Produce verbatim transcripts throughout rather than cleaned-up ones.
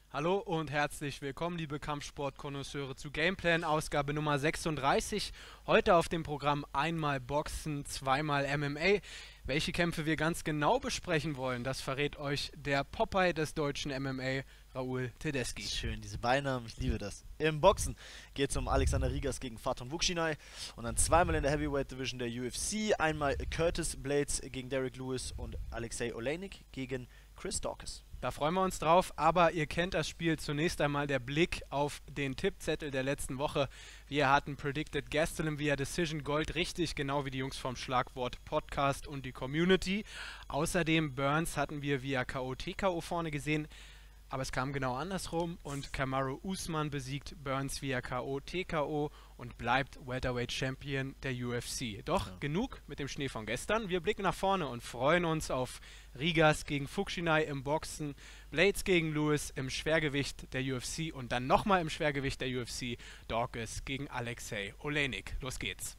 Hallo und herzlich willkommen, liebe Kampfsport-Konnoisseure, zu Gameplan, Ausgabe Nummer sechsunddreißig. Heute auf dem Programm einmal Boxen, zweimal M M A. Welche Kämpfe wir ganz genau besprechen wollen, das verrät euch der Popeye des deutschen M M A, Raoul Tedeschi. Schön, diese Beinamen, ich liebe das. Im Boxen geht es um Alexander Rigas gegen Faton Vuccinai und dann zweimal in der Heavyweight Division der U F C. Einmal Curtis Blades gegen Derek Lewis und Alexei Oleinik gegen Chris Daukaus. Da freuen wir uns drauf, aber ihr kennt das Spiel. Zunächst einmal der Blick auf den Tippzettel der letzten Woche. Wir hatten Predicted Gastelum via Decision Gold richtig, genau wie die Jungs vom Schlagwort Podcast und die Community. Außerdem Burns hatten wir via K O T K O vorne gesehen, aber es kam genau andersrum und Kamaru Usman besiegt Burns via K O T K O und bleibt Welterweight Champion der U F C. Doch ja. Genug mit dem Schnee von gestern. Wir blicken nach vorne und freuen uns auf Rigas gegen Vuccinai im Boxen, Blades gegen Lewis im Schwergewicht der U F C und dann nochmal im Schwergewicht der U F C Daukaus gegen Alexei Oleinik. Los geht's.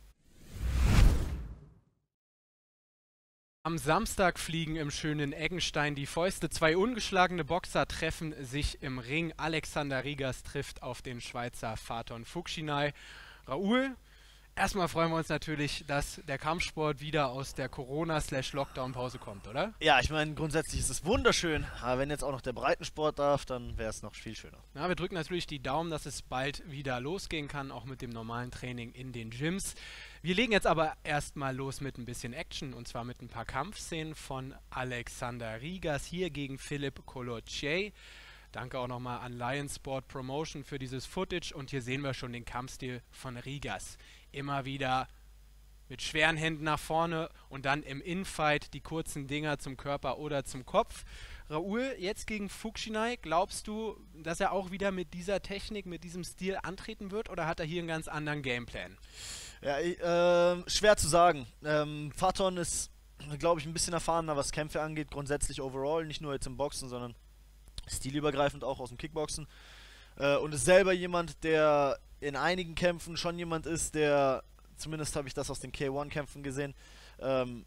Am Samstag fliegen im schönen Eggenstein die Fäuste. Zwei ungeschlagene Boxer treffen sich im Ring. Alexander Rigas trifft auf den Schweizer Faton Vuccinai. Raoul, erstmal freuen wir uns natürlich, dass der Kampfsport wieder aus der Corona-Lockdown-Pause kommt, oder? Ja, ich meine, grundsätzlich ist es wunderschön, aber wenn jetzt auch noch der Breitensport darf, dann wäre es noch viel schöner. Ja, wir drücken natürlich die Daumen, dass es bald wieder losgehen kann, auch mit dem normalen Training in den Gyms. Wir legen jetzt aber erstmal los mit ein bisschen Action und zwar mit ein paar Kampfszenen von Alexander Rigas hier gegen Philippe Colotier. Danke auch nochmal an Lion Sport Promotion für dieses Footage und hier sehen wir schon den Kampfstil von Rigas. Immer wieder mit schweren Händen nach vorne und dann im Infight die kurzen Dinger zum Körper oder zum Kopf. Raoul, jetzt gegen Vuccinai, glaubst du, dass er auch wieder mit dieser Technik, mit diesem Stil antreten wird oder hat er hier einen ganz anderen Gameplan? Ja, äh, schwer zu sagen. Ähm, Faton ist, glaube ich, ein bisschen erfahrener, was Kämpfe angeht, grundsätzlich overall, nicht nur jetzt im Boxen, sondern stilübergreifend auch aus dem Kickboxen. Äh, und ist selber jemand, der in einigen Kämpfen schon jemand ist, der, zumindest habe ich das aus den K eins Kämpfen gesehen, ähm,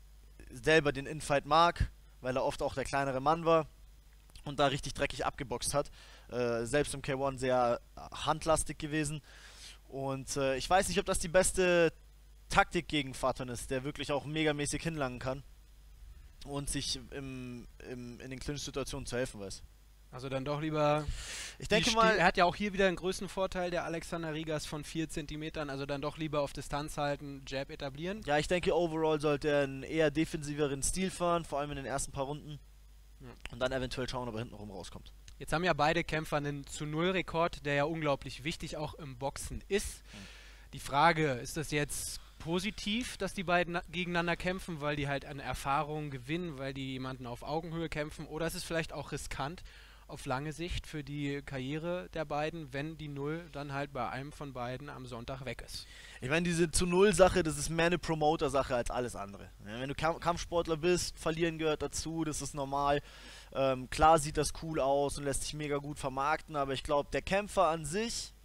selber den Infight mag, weil er oft auch der kleinere Mann war und da richtig dreckig abgeboxt hat. Äh, selbst im K eins sehr handlastig gewesen. Und äh, ich weiß nicht, ob das die beste Taktik gegen Faton ist, der wirklich auch megamäßig hinlangen kann und sich im, im, in den Clinch-Situationen zu helfen weiß. Also dann doch lieber... Ich denke mal... Er hat ja auch hier wieder einen Größenvorteil, der Alexander Rigas von vier Zentimetern, also dann doch lieber auf Distanz halten, Jab etablieren. Ja, ich denke, overall sollte er einen eher defensiveren Stil fahren, vor allem in den ersten paar Runden. Ja. Und dann eventuell schauen, ob er hintenrum rauskommt. Jetzt haben ja beide Kämpfer einen zu null Rekord, der ja unglaublich wichtig auch im Boxen ist. Mhm. Die Frage, ist das jetzt positiv, dass die beiden gegeneinander kämpfen, weil die halt an Erfahrung gewinnen, weil die jemanden auf Augenhöhe kämpfen, oder ist es vielleicht auch riskant auf lange Sicht für die Karriere der beiden, wenn die Null dann halt bei einem von beiden am Sonntag weg ist? Ich meine, diese zu Null Sache, das ist mehr eine Promoter-Sache als alles andere. Ja, wenn du Kamp Kampfsportler bist, verlieren gehört dazu, das ist normal. Ähm, klar sieht das cool aus und lässt sich mega gut vermarkten, aber ich glaube, der Kämpfer an sich,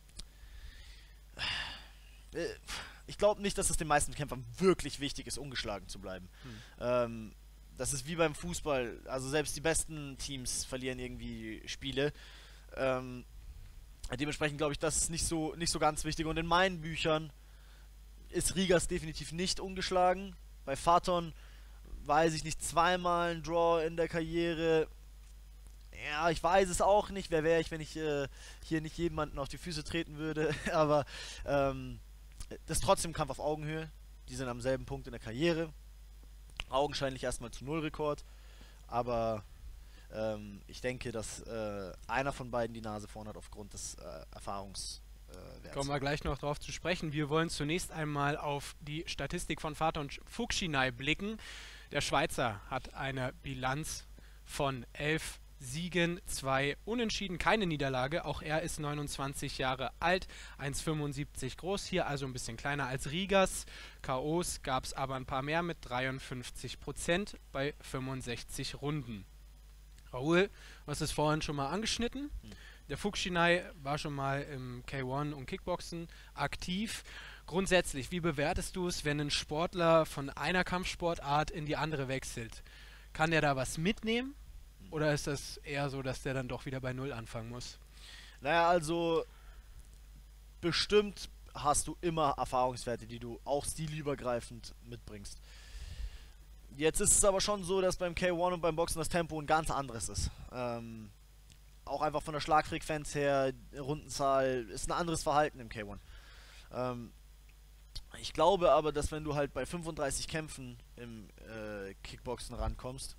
äh, ich glaube nicht, dass es den meisten Kämpfern wirklich wichtig ist, ungeschlagen zu bleiben. Hm. Ähm, das ist wie beim Fußball, also selbst die besten Teams verlieren irgendwie Spiele. Ähm, dementsprechend glaube ich, das ist nicht so, nicht so ganz wichtig. Und in meinen Büchern ist Rigas definitiv nicht ungeschlagen. Bei Faton weiß ich nicht, zweimal ein Draw in der Karriere. Ja, ich weiß es auch nicht. Wer wäre ich, wenn ich äh, hier nicht jemanden auf die Füße treten würde. Aber ähm, das ist trotzdem ein Kampf auf Augenhöhe. Die sind am selben Punkt in der Karriere. Augenscheinlich erstmal zu Null Rekord. Aber ähm, ich denke, dass äh, einer von beiden die Nase vorn hat aufgrund des äh, Erfahrungswerts. Kommen wir gleich noch drauf zu sprechen. Wir wollen zunächst einmal auf die Statistik von Faton Vuccinai blicken. Der Schweizer hat eine Bilanz von elf Siegen, zwei Unentschieden, keine Niederlage. Auch er ist neunundzwanzig Jahre alt, eins Komma fünfundsiebzig groß, hier also ein bisschen kleiner als Rigas. K Os gab es aber ein paar mehr mit dreiundfünfzig Prozent bei fünfundsechzig Runden. Raoul, du hast es vorhin schon mal angeschnitten. Hm. Der Vuccinai war schon mal im K eins und Kickboxen aktiv. Grundsätzlich, wie bewertest du es, wenn ein Sportler von einer Kampfsportart in die andere wechselt? Kann der da was mitnehmen? Oder ist das eher so, dass der dann doch wieder bei Null anfangen muss? Naja, also bestimmt hast du immer Erfahrungswerte, die du auch stilübergreifend mitbringst. Jetzt ist es aber schon so, dass beim K eins und beim Boxen das Tempo ein ganz anderes ist. Ähm, auch einfach von der Schlagfrequenz her, Rundenzahl, ist ein anderes Verhalten im K eins. Ähm, ich glaube aber, dass wenn du halt bei fünfunddreißig Kämpfen im äh, Kickboxen rankommst,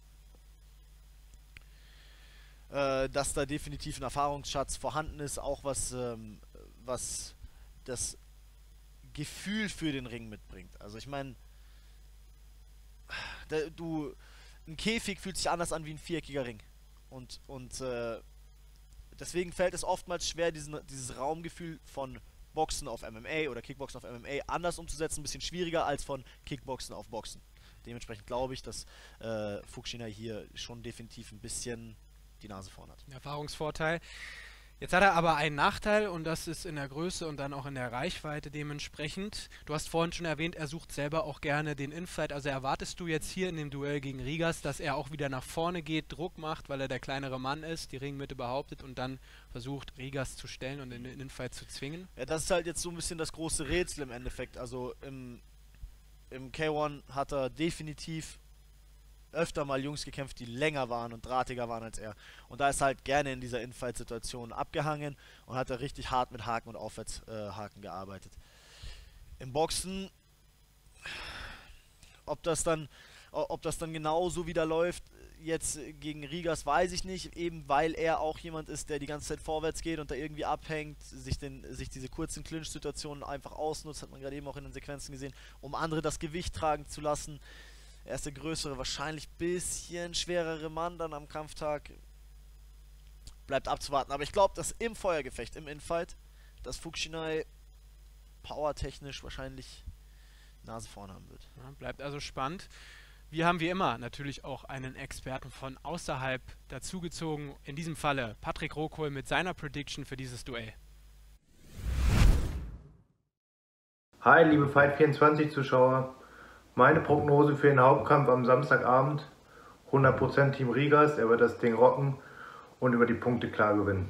äh, dass da definitiv ein Erfahrungsschatz vorhanden ist, auch was, ähm, was das Gefühl für den Ring mitbringt. Also ich meine, du, ein Käfig fühlt sich anders an wie ein viereckiger Ring. Und, und äh, deswegen fällt es oftmals schwer, diesen, dieses Raumgefühl von Boxen auf M M A oder Kickboxen auf M M A anders umzusetzen, ein bisschen schwieriger als von Kickboxen auf Boxen. Dementsprechend glaube ich, dass äh, Fukushima hier schon definitiv ein bisschen die Nase vorn hat. Erfahrungsvorteil. Jetzt hat er aber einen Nachteil und das ist in der Größe und dann auch in der Reichweite dementsprechend. Du hast vorhin schon erwähnt, er sucht selber auch gerne den Infight. Also erwartest du jetzt hier in dem Duell gegen Rigas, dass er auch wieder nach vorne geht, Druck macht, weil er der kleinere Mann ist, die Ringmitte behauptet und dann versucht, Rigas zu stellen und in den Infight zu zwingen? Ja, das ist halt jetzt so ein bisschen das große Rätsel im Endeffekt. Also im, im K eins hat er definitiv öfter mal Jungs gekämpft, die länger waren und drahtiger waren als er. Und da ist halt gerne in dieser Infight-Situation abgehangen und hat da richtig hart mit Haken und Aufwärtshaken äh, gearbeitet. Im Boxen, ob das dann, ob das dann genauso wieder läuft, jetzt gegen Rigas, weiß ich nicht, eben weil er auch jemand ist, der die ganze Zeit vorwärts geht und da irgendwie abhängt, sich, den, sich diese kurzen Clinch-Situationen einfach ausnutzt, hat man gerade eben auch in den Sequenzen gesehen, um andere das Gewicht tragen zu lassen. Er ist der größere, wahrscheinlich bisschen schwerere Mann dann am Kampftag. Bleibt abzuwarten. Aber ich glaube, dass im Feuergefecht, im Infight, dass Fukushima powertechnisch wahrscheinlich Nase vorn haben wird. Ja, bleibt also spannend. Wir haben wie immer natürlich auch einen Experten von außerhalb dazugezogen. In diesem Falle Patrick Rohkohl mit seiner Prediction für dieses Duell. Hi, liebe Fight vierundzwanzig Zuschauer. Meine Prognose für den Hauptkampf am Samstagabend: hundert Prozent Team Rigas, er wird das Ding rocken und über die Punkte klar gewinnen.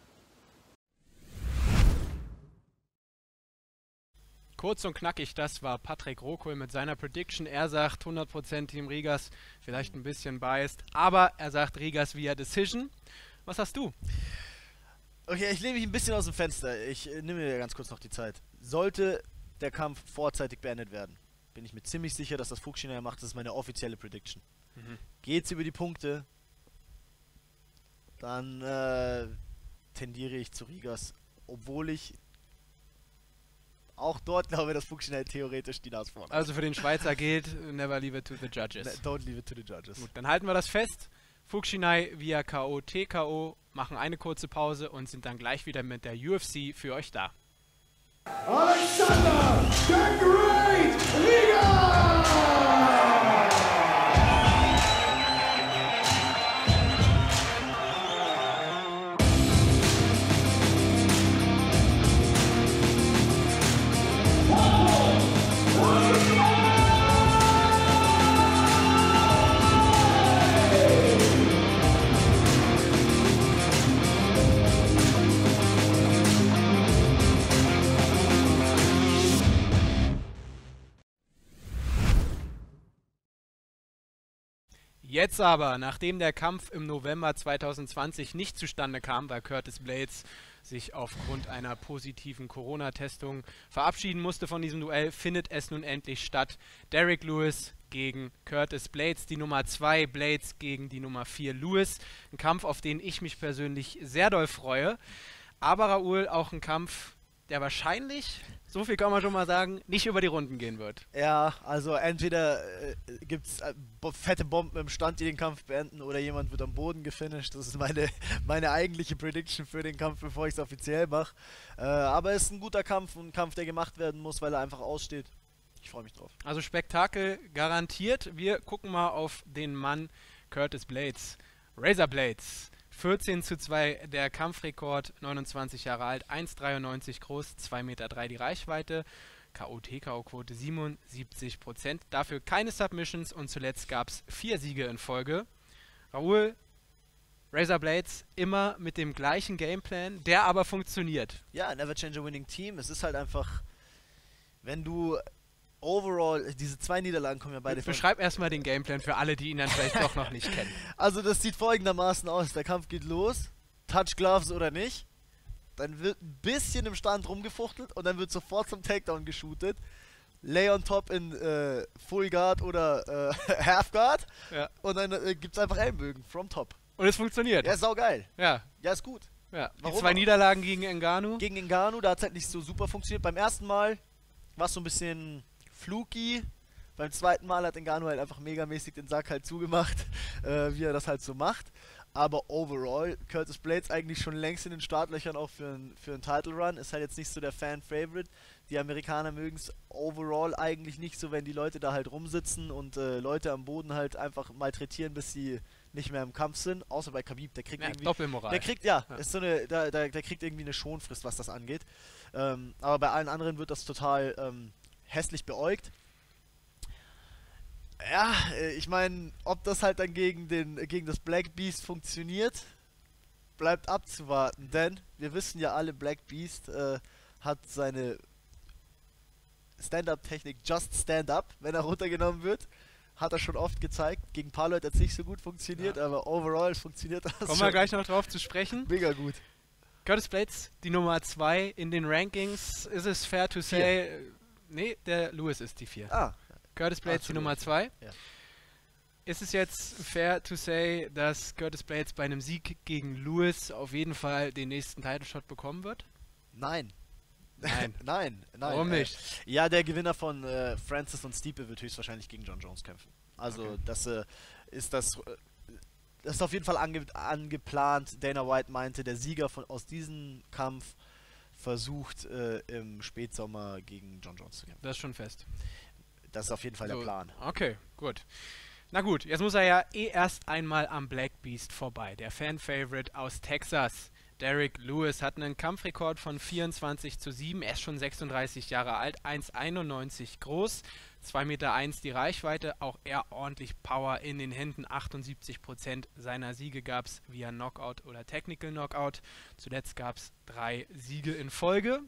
Kurz und knackig, das war Patrick Rohkohl mit seiner Prediction. Er sagt hundert Prozent Team Rigas, vielleicht ein bisschen biased, aber er sagt Rigas via Decision. Was hast du? Okay, ich lehne mich ein bisschen aus dem Fenster. Ich äh, nehme mir ganz kurz noch die Zeit. Sollte der Kampf vorzeitig beendet werden, bin ich mir ziemlich sicher, dass das Fukushima macht. Das ist meine offizielle Prediction. Mhm. Geht's über die Punkte, dann äh, tendiere ich zu Rigas, obwohl ich auch dort glaube, dass Fukushima theoretisch die Nase vorne hat. Also für den Schweizer gilt, never leave it to the judges. Ne, don't leave it to the judges. Gut, dann halten wir das fest. Fukushima via K O T K O, machen eine kurze Pause und sind dann gleich wieder mit der U F C für euch da. Alexander the Great Rigas! Jetzt aber, nachdem der Kampf im November zweitausendzwanzig nicht zustande kam, weil Curtis Blaydes sich aufgrund einer positiven Corona-Testung verabschieden musste von diesem Duell, findet es nun endlich statt. Derrick Lewis gegen Curtis Blaydes, die Nummer zwei, Blaydes gegen die Nummer vier, Lewis. Ein Kampf, auf den ich mich persönlich sehr doll freue. Aber Raoul, auch ein Kampf, der wahrscheinlich, so viel kann man schon mal sagen, nicht über die Runden gehen wird. Ja, also entweder äh, gibt es äh, fette Bomben im Stand, die den Kampf beenden, oder jemand wird am Boden gefinisht. Das ist meine, meine eigentliche Prediction für den Kampf, bevor ich es offiziell mache. Äh, aber es ist ein guter Kampf, ein Kampf, der gemacht werden muss, weil er einfach aussteht. Ich freue mich drauf. Also Spektakel garantiert. Wir gucken mal auf den Mann Curtis Blaydes. Razor Blaydes. vierzehn zu zwei der Kampfrekord, neunundzwanzig Jahre alt, eins Komma dreiundneunzig groß, zwei Komma drei Meter die Reichweite, K O T K O-Quote siebenundsiebzig Prozent, dafür keine Submissions und zuletzt gab es vier Siege in Folge. Raoul, Razor Blades immer mit dem gleichen Gameplan, der aber funktioniert. Ja, never change a winning team. Es ist halt einfach, wenn du overall, diese zwei Niederlagen kommen ja beide von... Beschreib erstmal den Gameplan für alle, die ihn dann vielleicht doch noch nicht kennen. Also das sieht folgendermaßen aus. Der Kampf geht los, Touch Gloves oder nicht. Dann wird ein bisschen im Stand rumgefuchtelt und dann wird sofort zum Takedown geshootet. Lay on top in äh, Full Guard oder äh, Half Guard. Ja. Und dann äh, gibt es einfach Ellenbögen from top. Und es funktioniert. Ja, saugeil. Ja. Ja, ist gut. Ja. Die Warum zwei auch? Niederlagen gegen Ngannou. Gegen Ngannou, da hat es halt nicht so super funktioniert. Beim ersten Mal war es so ein bisschen fluky. Beim zweiten Mal hat Ngannou halt einfach megamäßig den Sack halt zugemacht, äh, wie er das halt so macht. Aber overall, Curtis Blades eigentlich schon längst in den Startlöchern auch für einen für einen Title Run. Ist halt jetzt nicht so der Fan-Favorite. Die Amerikaner mögen es overall eigentlich nicht so, wenn die Leute da halt rumsitzen und äh, Leute am Boden halt einfach malträtieren, bis sie nicht mehr im Kampf sind. Außer bei Khabib, der kriegt Ja, irgendwie... Doppelmoral. Der kriegt, ja, Ja. Ist so eine, der, der, der kriegt irgendwie eine Schonfrist, was das angeht. Ähm, aber bei allen anderen wird das total ähm, hässlich beäugt. Ja, äh, ich meine, ob das halt dann gegen, den, gegen das Black Beast funktioniert, bleibt abzuwarten. Denn wir wissen ja alle, Black Beast äh, hat seine Stand-Up-Technik Just Stand Up, wenn er runtergenommen wird. Hat er schon oft gezeigt. Gegen ein paar Leute hat es nicht so gut funktioniert, Ja. aber overall funktioniert das Kommen schon wir gleich noch drauf zu sprechen. mega gut. Curtis Blades, die Nummer zwei in den Rankings. Ist es fair to say... Nee, der Lewis ist die vier. Ah, Curtis Blades die Entschuldigung. Nummer zwei. Ja. Ist es jetzt fair to say, dass Curtis Blades bei einem Sieg gegen Lewis auf jeden Fall den nächsten Title Shot bekommen wird? nein. Nein. nein, nein. Warum äh, nicht? Ja, der Gewinner von äh, Francis und Stipe wird höchstwahrscheinlich gegen John Jones kämpfen. Also Okay. das äh, ist das, äh, das ist auf jeden Fall ange angeplant. Dana White meinte, der Sieger von aus diesem Kampf versucht äh, im Spätsommer gegen John Jones zu kämpfen. Das ist schon fest. Das ist auf jeden Fall So, der Plan. Okay, gut. Na gut, jetzt muss er ja eh erst einmal am Black Beast vorbei. Der Fan-Favorite aus Texas. Derrick Lewis hat einen Kampfrekord von vierundzwanzig zu sieben. Er ist schon sechsunddreißig Jahre alt, eins Komma einundneunzig groß, zwei Meter eins die Reichweite. Auch er ordentlich Power in den Händen. achtundsiebzig Prozent seiner Siege gab es via Knockout oder Technical Knockout. Zuletzt gab es drei Siege in Folge.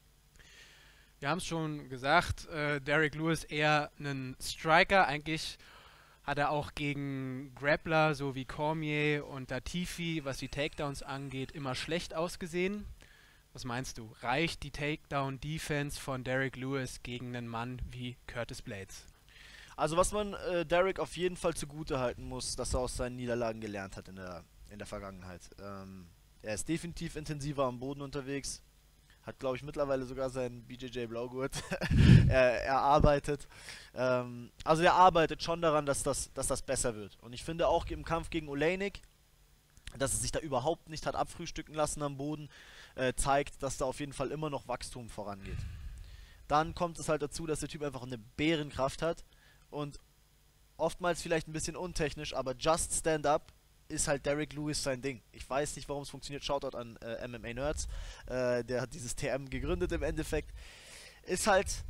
Wir haben es schon gesagt, äh, Derrick Lewis eher ein Striker. Eigentlich hat er auch gegen Grappler, so wie Cormier und Latifi, was die Takedowns angeht, immer schlecht ausgesehen. Was meinst du? Reicht die Takedown-Defense von Derrick Lewis gegen einen Mann wie Curtis Blades? Also was man äh, Derrick auf jeden Fall zugute halten muss, dass er aus seinen Niederlagen gelernt hat in der, in der Vergangenheit. Ähm, er ist definitiv intensiver am Boden unterwegs. Hat, glaube ich, mittlerweile sogar seinen B J J Blaugurt er, erarbeitet. Ähm, also er arbeitet schon daran, dass das, dass das besser wird. Und ich finde auch im Kampf gegen Oleinik, dass es sich da überhaupt nicht hat abfrühstücken lassen am Boden, äh, zeigt, dass da auf jeden Fall immer noch Wachstum vorangeht. Dann kommt es halt dazu, dass der Typ einfach eine Bärenkraft hat und oftmals vielleicht ein bisschen untechnisch, aber Just Stand Up ist halt Derrick Lewis sein Ding. Ich weiß nicht, warum es funktioniert. Shoutout an äh, M M A Nerds. Äh, der hat dieses T M gegründet im Endeffekt. Ist halt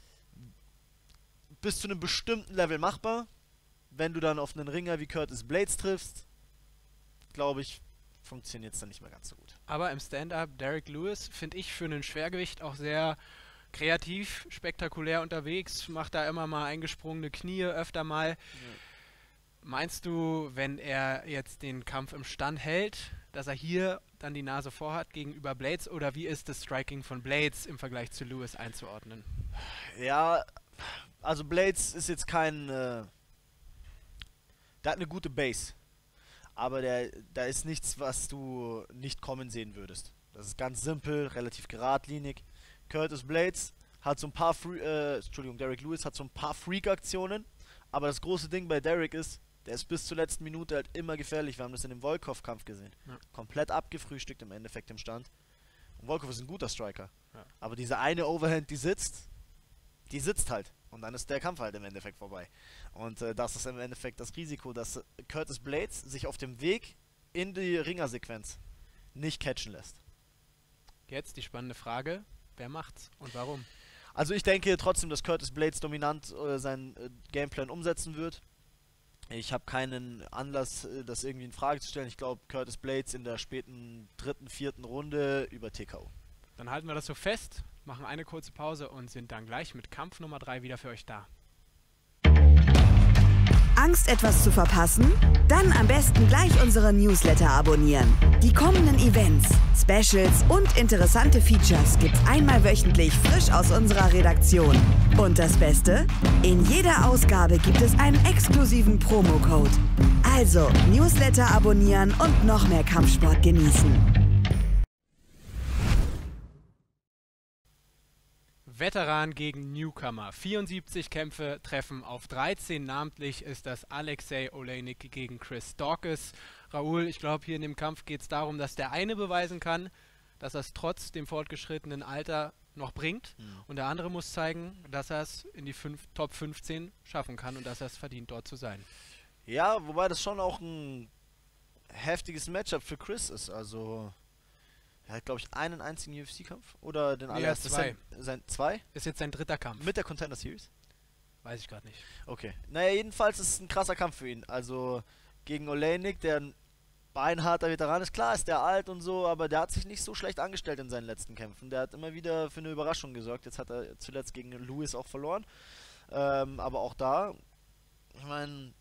bis zu einem bestimmten Level machbar. Wenn du dann auf einen Ringer wie Curtis Blades triffst, glaube ich, funktioniert es dann nicht mehr ganz so gut. Aber im Stand-Up, Derrick Lewis, finde ich für einen Schwergewicht auch sehr kreativ, spektakulär unterwegs. Macht da immer mal eingesprungene Knie, öfter mal. Ja. Meinst du, wenn er jetzt den Kampf im Stand hält, dass er hier dann die Nase vorhat gegenüber Blades? Oder wie ist das Striking von Blades im Vergleich zu Lewis einzuordnen? Ja, also Blades ist jetzt kein... Äh, der hat eine gute Base. Aber der, da ist nichts, was du nicht kommen sehen würdest. Das ist ganz simpel, relativ geradlinig. Curtis Blades hat so ein paar... Free, äh, Entschuldigung, Derrick Lewis hat so ein paar Freak-Aktionen. Aber das große Ding bei Derrick ist, der ist bis zur letzten Minute halt immer gefährlich. Wir haben das in dem Volkov-Kampf gesehen. Ja. Komplett abgefrühstückt im Endeffekt im Stand. Und Volkov ist ein guter Striker. Ja. Aber diese eine Overhand, die sitzt, die sitzt halt. Und dann ist der Kampf halt im Endeffekt vorbei. Und äh, das ist im Endeffekt das Risiko, dass Curtis Blades sich auf dem Weg in die Ringersequenz nicht catchen lässt. Jetzt die spannende Frage, wer macht's und warum? Also ich denke trotzdem, dass Curtis Blades dominant äh, seinen äh, Gameplan umsetzen wird. Ich habe keinen Anlass, äh, das irgendwie in Frage zu stellen. Ich glaube, Curtis Blades in der späten dritten, vierten Runde über T K O. Dann halten wir das so fest, machen eine kurze Pause und sind dann gleich mit Kampf Nummer drei wieder für euch da. Angst, etwas zu verpassen? Dann am besten gleich unsere Newsletter abonnieren. Die kommenden Events, Specials und interessante Features gibt's einmal wöchentlich frisch aus unserer Redaktion. Und das Beste? In jeder Ausgabe gibt es einen exklusiven Promocode. Also, Newsletter abonnieren und noch mehr Kampfsport genießen. Veteran gegen Newcomer. vierundsiebzig Kämpfe treffen auf dreizehn. Namentlich ist das Alexei Oleinik gegen Chris Daukaus. Raoul, ich glaube, hier in dem Kampf geht es darum, dass der eine beweisen kann, dass er es trotz dem fortgeschrittenen Alter noch bringt. Mhm. Und der andere muss zeigen, dass er es in die fünf, Top fünfzehn schaffen kann und dass er es verdient, dort zu sein. Ja, wobei das schon auch ein heftiges Matchup für Chris ist. Also... Er hat, glaube ich, einen einzigen U F C-Kampf. Oder den allerersten. zwei. Sein, sein zwei? Ist jetzt sein dritter Kampf. Mit der Contender Series? Weiß ich gerade nicht. Okay. Naja, jedenfalls ist es ein krasser Kampf für ihn. Also gegen Oleinik, der ein beinharter Veteran ist. Klar ist der alt und so, aber der hat sich nicht so schlecht angestellt in seinen letzten Kämpfen. Der hat immer wieder für eine Überraschung gesorgt. Jetzt hat er zuletzt gegen Lewis auch verloren. Ähm, aber auch da, ich meine...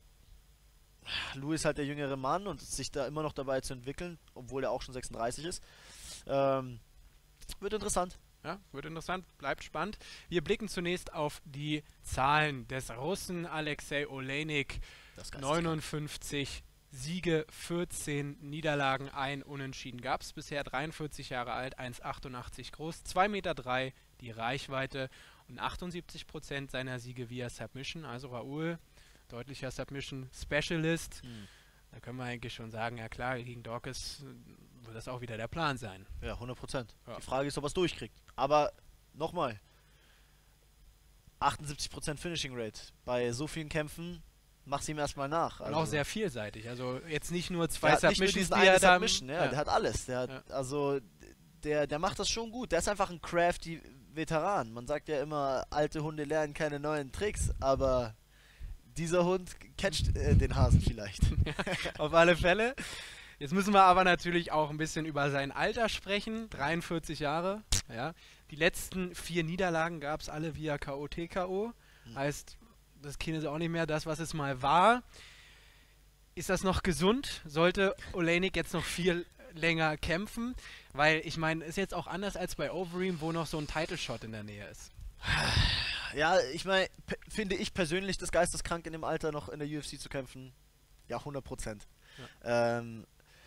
Lewis halt der jüngere Mann und sich da immer noch dabei zu entwickeln, obwohl er auch schon sechsunddreißig ist. Ähm, wird interessant. Ja, wird interessant, bleibt spannend. Wir blicken zunächst auf die Zahlen des Russen Alexei Oleinik. neunundfünfzig Siege, vierzehn Niederlagen, ein Unentschieden gab es bisher. dreiundvierzig Jahre alt, eins Komma achtundachtzig groß, zwei Meter drei die Reichweite und achtundsiebzig Prozent seiner Siege via Submission. Also Raoul, deutlicher Submission Specialist. Hm. Da können wir eigentlich schon sagen, ja klar, gegen Daukaus wird das auch wieder der Plan sein. Ja, hundert Prozent. Ja. Die Frage ist, ob er es durchkriegt. Aber nochmal, achtundsiebzig Prozent Finishing Rate. Bei so vielen Kämpfen, mach's ihm erstmal nach. Also und auch sehr vielseitig. Also jetzt nicht nur zwei der Submissions, hat nicht nur diesen eine Submission, ja, ja. Der hat alles. Der hat, ja. Also der, der macht das schon gut. Der ist einfach ein crafty Veteran. Man sagt ja immer, alte Hunde lernen keine neuen Tricks, aber dieser Hund catcht äh, den Hasen vielleicht. Ja, auf alle Fälle. Jetzt müssen wir aber natürlich auch ein bisschen über sein Alter sprechen. dreiundvierzig Jahre. Ja. Die letzten vier Niederlagen gab es alle via K O T K O. Hm. Heißt, das Kind ist auch nicht mehr das, was es mal war. Ist das noch gesund? Sollte Oleinik jetzt noch viel länger kämpfen? Weil, ich meine, ist jetzt auch anders als bei Overeem, wo noch so ein Title-Shot in der Nähe ist. Ja, ich meine, finde ich persönlich das geisteskrank in dem Alter noch in der U F C zu kämpfen? Ja, hundert Prozent. Ja. Ähm,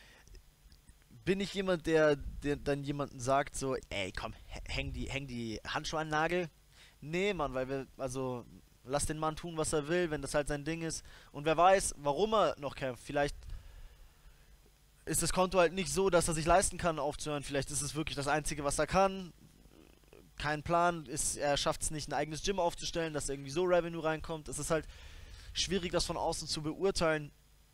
bin ich jemand, der, der dann jemanden sagt so, ey, komm, häng die, häng die Handschuhe an den Nagel? Nee, Mann, weil wir, also, lass den Mann tun, was er will, wenn das halt sein Ding ist. Und wer weiß, warum er noch kämpft. Vielleicht ist das Konto halt nicht so, dass er sich leisten kann, aufzuhören. Vielleicht ist es wirklich das Einzige, was er kann. Kein Plan, ist, er schafft es nicht, ein eigenes Gym aufzustellen, dass irgendwie so Revenue reinkommt. Es ist halt schwierig, das von außen zu beurteilen.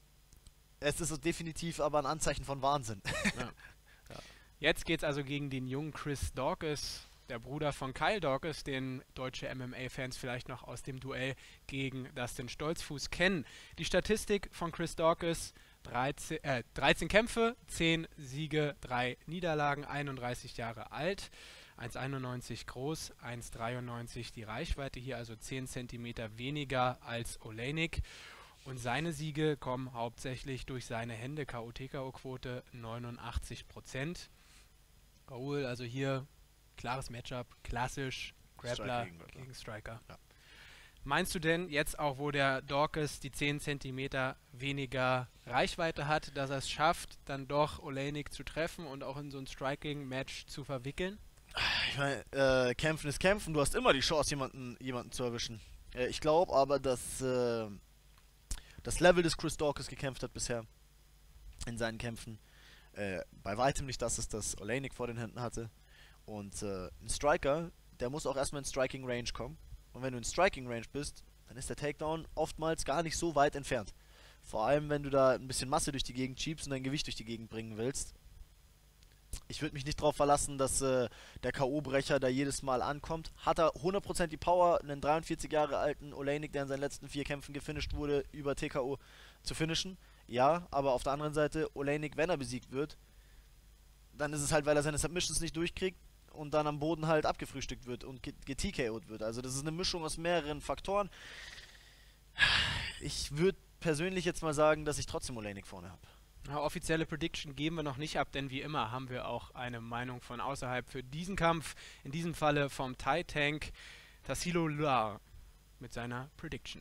Es ist definitiv aber ein Anzeichen von Wahnsinn. Ja. Ja. Jetzt geht es also gegen den jungen Chris Daukaus, der Bruder von Kyle Daukaus, den deutsche M M A-Fans vielleicht noch aus dem Duell gegen Dustin Stolzfuß kennen. Die Statistik von Chris Daukaus: dreizehn, äh, dreizehn Kämpfe, zehn Siege, drei Niederlagen, einunddreißig Jahre alt. eins Komma einundneunzig groß, eins Komma dreiundneunzig die Reichweite, hier also zehn Zentimeter weniger als Oleinik. Und seine Siege kommen hauptsächlich durch seine Hände, K O T K O-Quote neunundachtzig Prozent. Raoul, also hier klares Matchup, klassisch, Grappler Striker gegen, gegen Striker. Ja. Meinst du denn jetzt auch, wo der Daukaus die zehn Zentimeter weniger Reichweite hat, dass er es schafft, dann doch Oleinik zu treffen und auch in so ein Striking-Match zu verwickeln? Ich meine, äh, kämpfen ist kämpfen. Du hast immer die Chance, jemanden, jemanden zu erwischen. Äh, ich glaube aber, dass äh, das Level, das Chris Daukaus gekämpft hat bisher in seinen Kämpfen, äh, bei weitem nicht das ist, das Oleinik vor den Händen hatte. Und äh, ein Striker, der muss auch erstmal in Striking Range kommen. Und wenn du in Striking Range bist, dann ist der Takedown oftmals gar nicht so weit entfernt. Vor allem, wenn du da ein bisschen Masse durch die Gegend schiebst und dein Gewicht durch die Gegend bringen willst. Ich würde mich nicht darauf verlassen, dass äh, der K O-Brecher da jedes Mal ankommt. Hat er hundert Prozent die Power, einen dreiundvierzig Jahre alten Oleinik, der in seinen letzten vier Kämpfen gefinisht wurde, über T K O zu finishen? Ja, aber auf der anderen Seite, Oleinik, wenn er besiegt wird, dann ist es halt, weil er seine Submissions nicht durchkriegt und dann am Boden halt abgefrühstückt wird und T K O'd wird. Also das ist eine Mischung aus mehreren Faktoren. Ich würde persönlich jetzt mal sagen, dass ich trotzdem Oleinik vorne habe. Ja, offizielle Prediction geben wir noch nicht ab, denn wie immer haben wir auch eine Meinung von außerhalb für diesen Kampf. In diesem Falle vom Thai Tank Tassilo Luar mit seiner Prediction.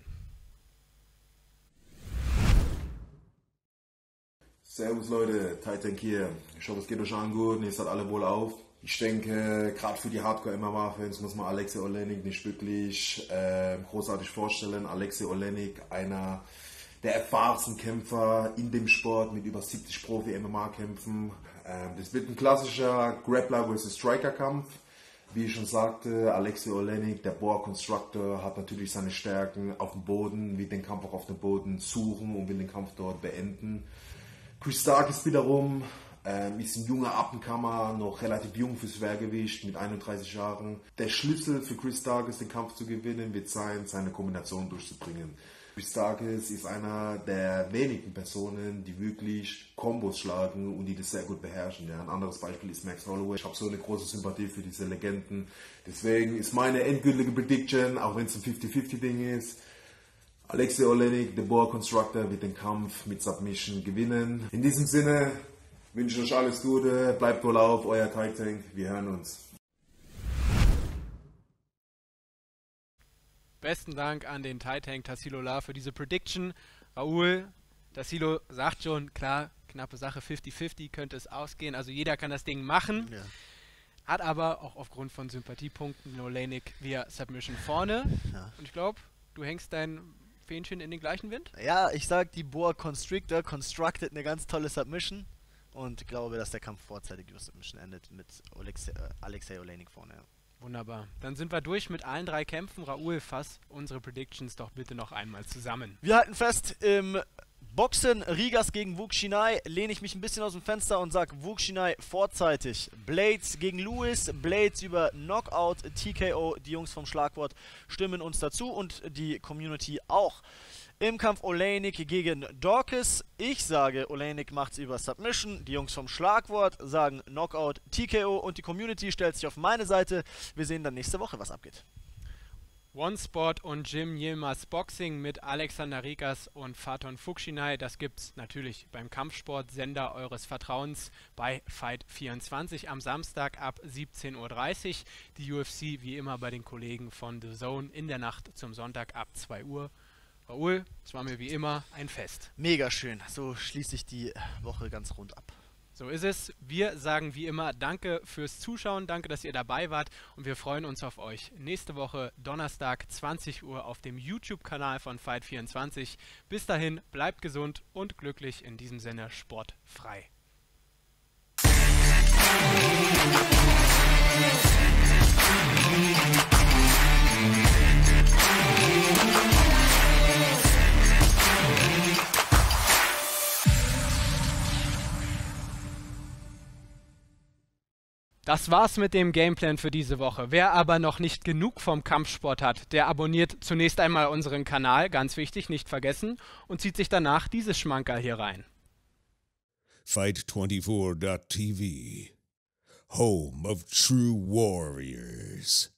Servus Leute, Thai Tank hier. Ich hoffe, es geht euch allen gut und ihr seid alle wohl auf. Ich denke, gerade für die Hardcore-M M A-Fans muss man Alexei Oleinik nicht wirklich äh, großartig vorstellen. Alexei Oleinik, einer der erfahrensten Kämpfer in dem Sport mit über siebzig Profi-M M A-Kämpfen. Ähm, das wird ein klassischer Grappler versus Striker-Kampf. Wie ich schon sagte, Alexei Oleinik, der Boa Constructor, hat natürlich seine Stärken auf dem Boden, will den Kampf auch auf dem Boden suchen und will den Kampf dort beenden. Chris Daukaus wiederum ähm, ist ein junger Up'n'Comer, noch relativ jung fürs Schwergewicht, mit einunddreißig Jahren. Der Schlüssel für Chris Daukaus, den Kampf zu gewinnen, wird sein, seine Kombination durchzubringen. Chris Daukaus ist einer der wenigen Personen, die wirklich Kombos schlagen und die das sehr gut beherrschen. Ja, ein anderes Beispiel ist Max Holloway. Ich habe so eine große Sympathie für diese Legenden. Deswegen ist meine endgültige Prediction, auch wenn es ein fifty fifty Ding ist, Alexei Oleinik, der Boa Constructor, wird den Kampf mit Submission gewinnen. In diesem Sinne wünsche ich euch alles Gute, bleibt wohl auf, euer Thai Tank, wir hören uns. Besten Dank an den Thai Tank Tassilo Luar für diese Prediction. Raoul, Tassilo sagt schon, klar, knappe Sache, fifty fifty könnte es ausgehen, also jeder kann das Ding machen. Ja. Hat aber auch aufgrund von Sympathiepunkten Oleinik via Submission vorne. Ja. Und ich glaube, du hängst dein Fähnchen in den gleichen Wind? Ja, ich sag, die Boa Constrictor constructed eine ganz tolle Submission und glaube, dass der Kampf vorzeitig über Submission endet mit Alexei, äh, Alexei Oleinik vorne. Ja. Wunderbar. Dann sind wir durch mit allen drei Kämpfen. Raoul, fass unsere Predictions doch bitte noch einmal zusammen. Wir halten fest, im Boxen Rigas gegen Wouk Shinai lehne ich mich ein bisschen aus dem Fenster und sage Wouk Shinai vorzeitig. Blades gegen Lewis, Blades über Knockout, T K O, die Jungs vom Schlagwort stimmen uns dazu und die Community auch. Im Kampf Oleinik gegen Daukaus, ich sage, Oleinik macht's über Submission, die Jungs vom Schlagwort sagen Knockout, T K O und die Community stellt sich auf meine Seite. Wir sehen dann nächste Woche, was abgeht. OneSport und Jim Yilmaz Boxing mit Alexander Rigas und Faton Fukshinai. Das gibt's natürlich beim Kampfsportsender eures Vertrauens bei Fight vierundzwanzig am Samstag ab siebzehn Uhr dreißig. Die U F C wie immer bei den Kollegen von The Zone in der Nacht zum Sonntag ab zwei Uhr. Raoul, es war mir wie immer ein Fest. Mega schön. So schließe ich die Woche ganz rund ab. So ist es. Wir sagen wie immer danke fürs Zuschauen, danke, dass ihr dabei wart und wir freuen uns auf euch nächste Woche Donnerstag zwanzig Uhr auf dem YouTube-Kanal von Fight vierundzwanzig. Bis dahin, bleibt gesund und glücklich, in diesem Sinne sportfrei. Das war's mit dem Gameplan für diese Woche. Wer aber noch nicht genug vom Kampfsport hat, der abonniert zunächst einmal unseren Kanal, ganz wichtig, nicht vergessen, und zieht sich danach dieses Schmankerl hier rein. Fight twenty-four dot T V, home of true warriors.